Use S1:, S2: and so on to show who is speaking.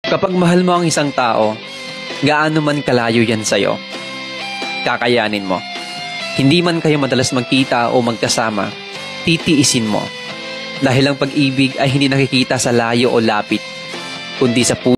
S1: Kapag mahal mo ang isang tao, gaano man kalayo yan sa'yo, kakayanin mo. Hindi man kayo madalas magkita o magkasama, titiisin mo. Dahil ang pag-ibig ay hindi nakikita sa layo o lapit, kundi sa puso.